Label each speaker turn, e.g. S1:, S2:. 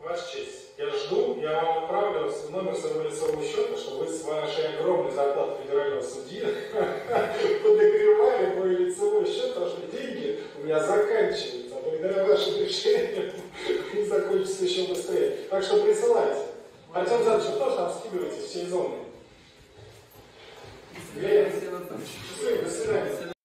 S1: Ваша честь, я жду, я вам отправлю номер своего лицевого счета, что вы с вашей огромной зарплатой федерального судьи подогревали мой лицевой счет, потому что деньги у меня заканчиваются, а благодаря вашим решениям они закончатся еще быстрее. Так что присылайте. Артем Александрович, вы тоже там скидываете всей зоны. До свидания.